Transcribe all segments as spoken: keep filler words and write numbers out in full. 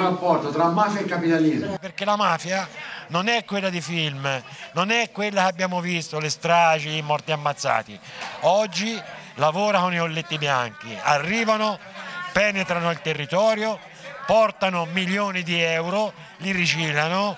rapporto tra mafia e capitalismo. Perché la mafia non è quella di film, non è quella che abbiamo visto, le stragi, i morti ammazzati. Oggi lavora con i colletti bianchi, arrivano, penetrano il territorio, portano milioni di euro, li riciclano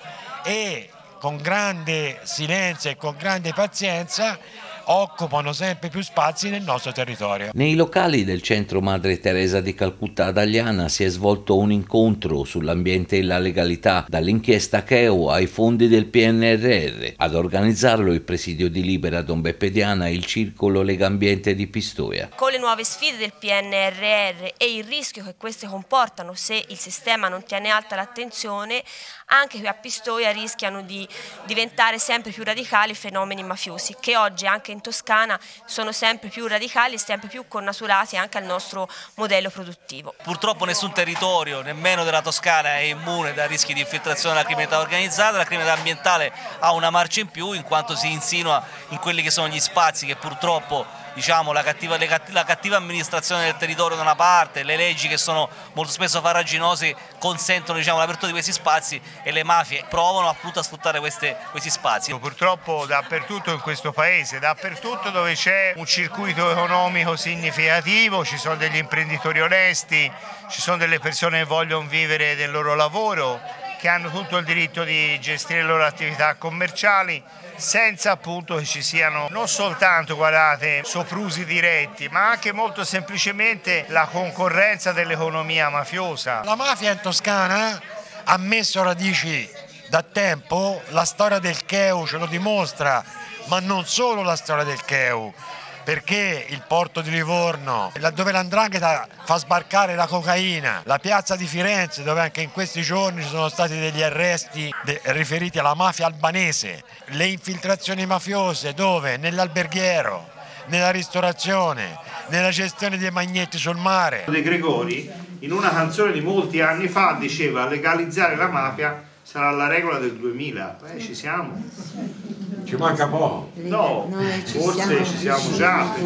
e con grande silenzio e con grande pazienza occupano sempre più spazi nel nostro territorio. Nei locali del centro Madre Teresa di Calcutta ad Agliana si è svolto un incontro sull'ambiente e la legalità, dall'inchiesta C E U ai fondi del P N R R. Ad organizzarlo il presidio di Libera Don Beppe Diana e il circolo Legambiente di Pistoia. Con le nuove sfide del P N R R e il rischio che queste comportano se il sistema non tiene alta l'attenzione, anche qui a Pistoia rischiano di diventare sempre più radicali i fenomeni mafiosi, che oggi anche in Toscana sono sempre più radicali e sempre più connaturati anche al nostro modello produttivo. Purtroppo nessun territorio, nemmeno della Toscana, è immune da rischi di infiltrazione della criminalità organizzata. La criminalità ambientale ha una marcia in più in quanto si insinua in quelli che sono gli spazi che purtroppo, diciamo, la cattiva, la cattiva amministrazione del territorio da una parte, le leggi che sono molto spesso farraginose consentono, diciamo, l'apertura di questi spazi e le mafie provano appunto a sfruttare queste, questi spazi. Purtroppo dappertutto in questo paese, dappertutto dove c'è un circuito economico significativo, ci sono degli imprenditori onesti, ci sono delle persone che vogliono vivere del loro lavoro, che hanno tutto il diritto di gestire le loro attività commerciali senza appunto che ci siano non soltanto, guardate, soprusi diretti, ma anche molto semplicemente la concorrenza dell'economia mafiosa. La mafia in Toscana ha messo radici da tempo, la storia del C E U ce lo dimostra, ma non solo la storia del C E U, perché il porto di Livorno, dove l'Andrangheta fa sbarcare la cocaina, la piazza di Firenze, dove anche in questi giorni ci sono stati degli arresti riferiti alla mafia albanese, le infiltrazioni mafiose dove? Nell'alberghiero, nella ristorazione, nella gestione dei magnetti sul mare. De Gregori in una canzone di molti anni fa diceva: legalizzare la mafia sarà la regola del duemila. Eh, ci siamo. Ci manca poco. No, forse ci siamo già.